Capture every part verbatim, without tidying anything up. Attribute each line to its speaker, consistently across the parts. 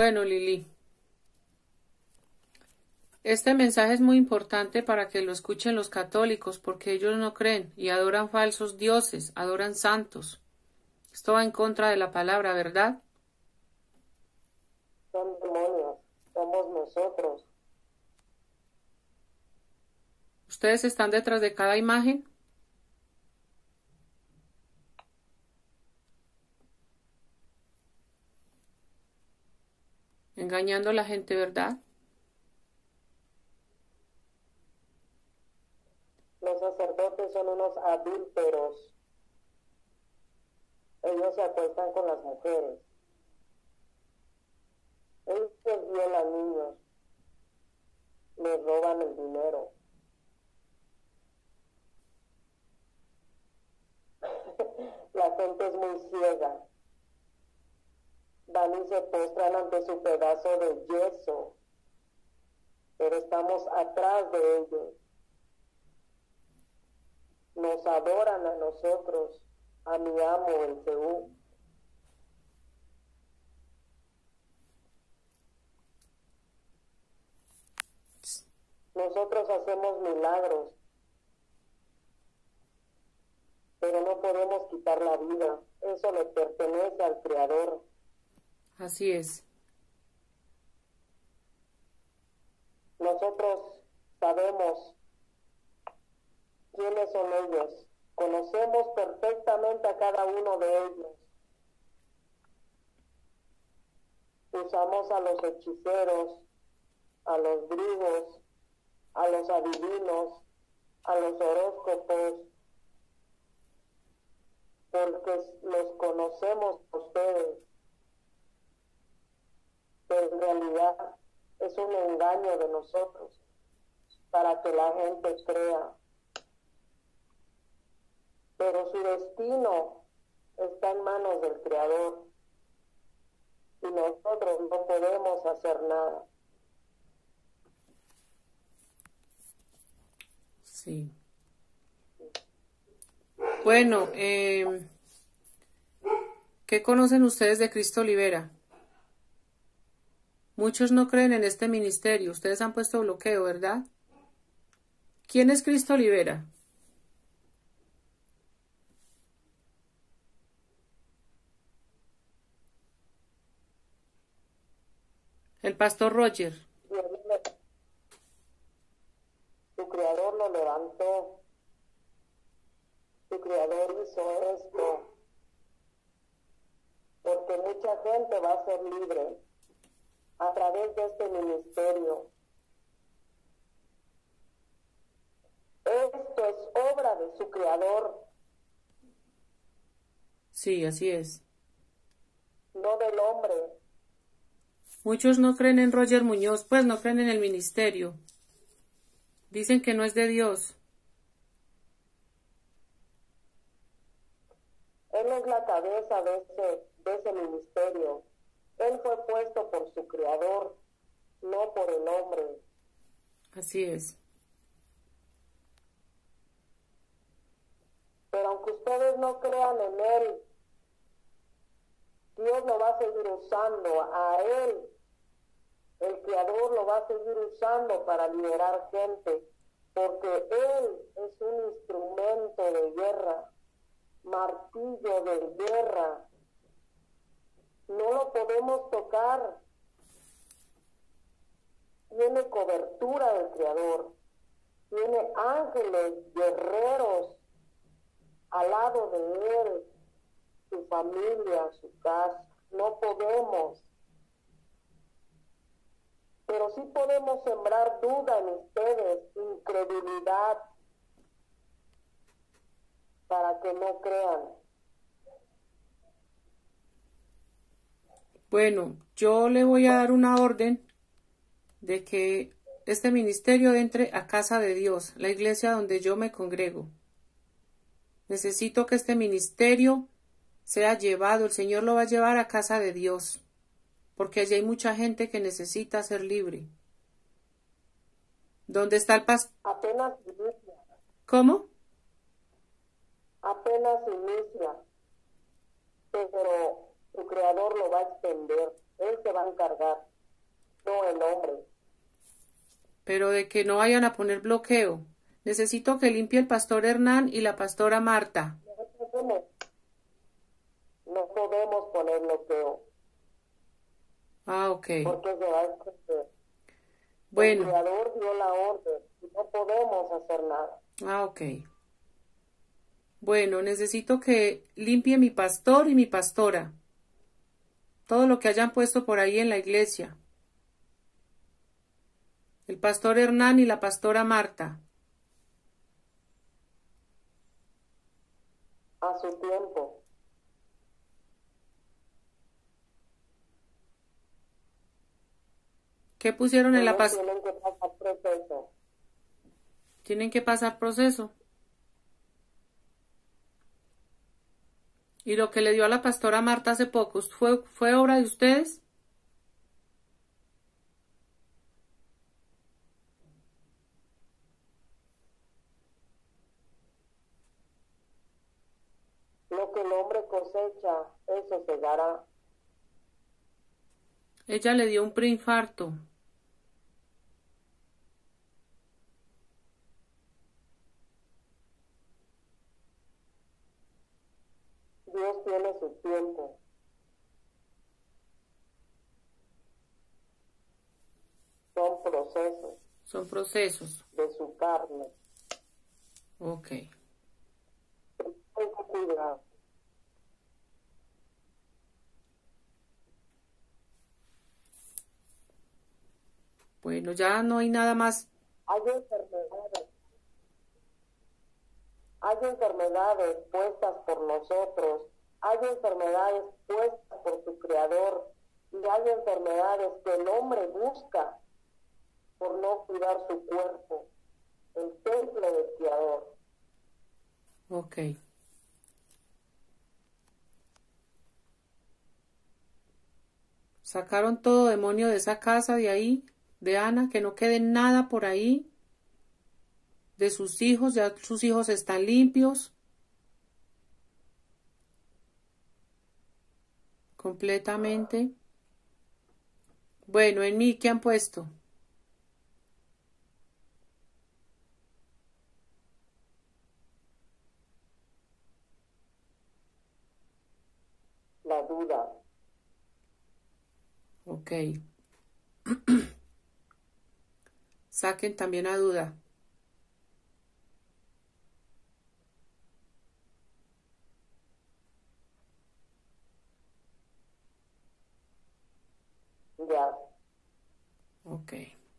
Speaker 1: Bueno, Lili, este mensaje es muy importante para que lo escuchen los católicos porque ellos no creen y adoran falsos dioses, adoran santos. Esto va en contra de la palabra, ¿verdad?
Speaker 2: Son demonios, somos nosotros.
Speaker 1: ¿Ustedes están detrás de cada imagen? Engañando a la gente, ¿verdad?
Speaker 2: Los sacerdotes son unos adúlteros. Ellos se acuestan con las mujeres. Ellos violan niños. Les roban el dinero. La gente es muy ciega. Van y se postran ante su pedazo de yeso. Pero estamos atrás de ellos. Nos adoran a nosotros, a mi amo, el Seú. Nosotros hacemos milagros, pero no podemos quitar la vida. Eso le pertenece al Creador.
Speaker 1: Así es.
Speaker 2: Nosotros sabemos quiénes son ellos. Conocemos perfectamente a cada uno de ellos. Usamos a los hechiceros, a los brujos, a los adivinos, a los horóscopos, porque los conocemos a ustedes. Pero en realidad es un engaño de nosotros para que la gente crea. Pero su destino está en manos del Creador y nosotros no podemos hacer nada.
Speaker 1: Sí. Bueno, eh, ¿qué conocen ustedes de Cristo Libera? Muchos no creen en este ministerio. Ustedes han puesto bloqueo, ¿verdad? ¿Quién es Cristo Libera? El pastor Roger.
Speaker 2: Su Creador lo levantó. Su Creador hizo esto. Porque mucha gente va a ser libre a través de este ministerio. Esto es obra de su Creador.
Speaker 1: Sí, así es.
Speaker 2: No del hombre.
Speaker 1: Muchos no creen en Roger Muñoz, pues no creen en el ministerio. Dicen que no es de Dios.
Speaker 2: Él es la cabeza de ese, de ese ministerio. Él fue puesto por su Creador, no por el hombre.
Speaker 1: Así es.
Speaker 2: Pero aunque ustedes no crean en Él, Dios lo va a seguir usando a Él. El Creador lo va a seguir usando para liberar gente, porque Él es un instrumento de guerra, martillo de guerra. No lo podemos tocar. Tiene cobertura del Creador. Tiene ángeles, guerreros al lado de Él, su familia, su casa. No podemos. Pero sí podemos sembrar duda en ustedes, incredulidad, para que no crean.
Speaker 1: Bueno, yo le voy a dar una orden de que este ministerio entre a casa de Dios, la iglesia donde yo me congrego. Necesito que este ministerio sea llevado, el Señor lo va a llevar a casa de Dios, porque allí hay mucha gente que necesita ser libre. ¿Dónde está el pastor?
Speaker 2: Apenas inicia.
Speaker 1: ¿Cómo?
Speaker 2: Apenas inicia. Pero su Creador lo va a extender. Él se va a encargar, no el hombre.
Speaker 1: Pero de que no vayan a poner bloqueo. Necesito que limpie el pastor Hernán y la pastora Marta.
Speaker 2: No podemos, no podemos poner bloqueo.
Speaker 1: Ah, ok.
Speaker 2: Porque se va a esconder.
Speaker 1: Bueno.
Speaker 2: El Creador dio la orden y no podemos hacer nada.
Speaker 1: Ah, ok. Bueno, necesito que limpie mi pastor y mi pastora. Todo lo que hayan puesto por ahí en la iglesia. El pastor Hernán y la pastora Marta.
Speaker 2: A su tiempo.
Speaker 1: ¿Qué pusieron en la
Speaker 2: Ellos
Speaker 1: pas-
Speaker 2: tienen que pasar proceso.
Speaker 1: Tienen que pasar proceso. ¿Y lo que le dio a la pastora Marta hace poco fue, fue obra de ustedes?
Speaker 2: Lo que el hombre cosecha, eso segará.
Speaker 1: Ella le dio un preinfarto.
Speaker 2: Dios tiene su tiempo. Son procesos
Speaker 1: Son procesos.
Speaker 2: de su carne.
Speaker 1: Ok.
Speaker 2: Tengo cuidado.
Speaker 1: Bueno, ya no hay nada más.
Speaker 2: Hay enfermedades. Hay enfermedades puestas por nosotros. Hay enfermedades puestas por su Creador. Y hay enfermedades que el hombre busca por no cuidar su cuerpo, el templo del Creador.
Speaker 1: Ok. Sacaron todo demonio de esa casa, de ahí, de Ana, que no quede nada por ahí. De sus hijos, ya sus hijos están limpios. Completamente. Bueno, en mí, ¿qué han puesto?
Speaker 2: La duda.
Speaker 1: Ok. Saquen también a duda.
Speaker 2: Ya.
Speaker 1: Ok.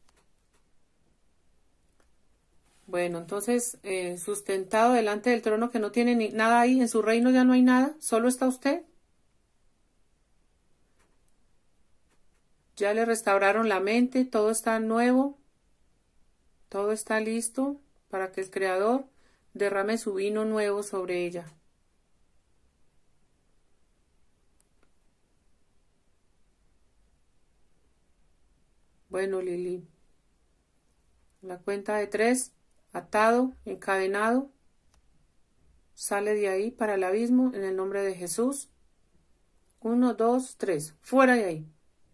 Speaker 1: Bueno, entonces, eh, sustentado delante del trono que no tiene ni nada ahí, en su reino ya no hay nada, solo está usted. Ya le restauraron la mente, todo está nuevo, todo está listo para que el Creador derrame su vino nuevo sobre ella. Bueno, Lili, la cuenta de tres, atado, encadenado, sale de ahí para el abismo en el nombre de Jesús. Uno, dos, tres, fuera de ahí.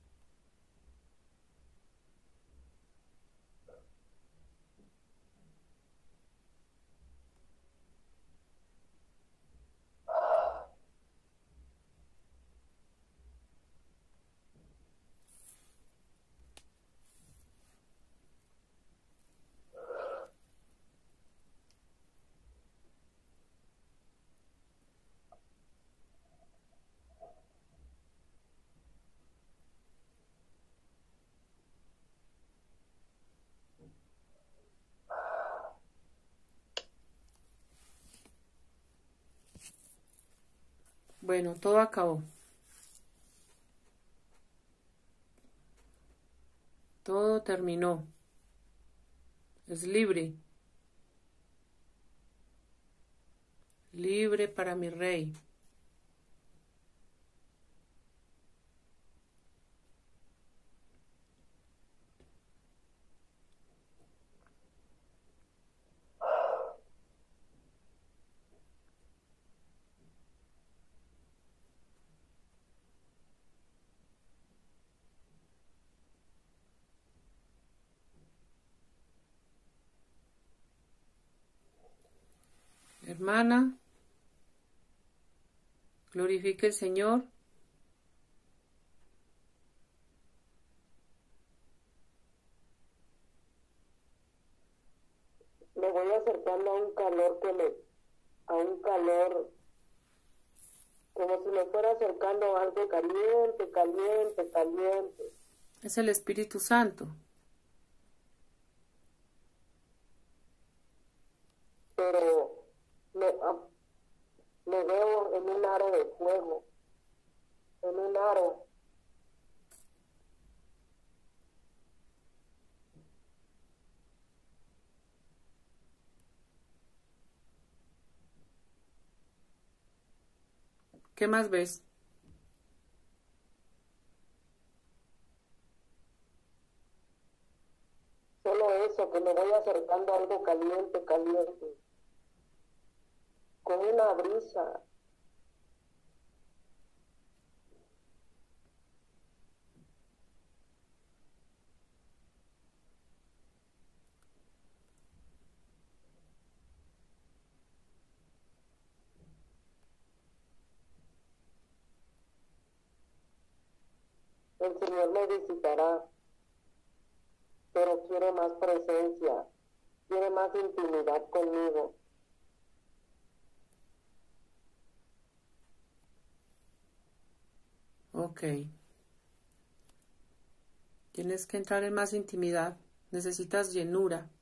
Speaker 1: Bueno, todo acabó. Todo terminó. Es libre. Libre para mi rey. Hermana, glorifique al Señor.
Speaker 2: Me voy acercando a un calor que me, a un calor, como si me fuera acercando a algo caliente, caliente, caliente.
Speaker 1: Es el Espíritu Santo.
Speaker 2: Pero me, ah, me veo en un aro de fuego, en un aro.
Speaker 1: ¿Qué más ves?
Speaker 2: Solo eso, que me voy acercando a algo caliente, caliente, con una brisa. El Señor me visitará, pero quiere más presencia, quiere más intimidad conmigo.
Speaker 1: Ok. Tienes que entrar en más intimidad. Necesitas llenura.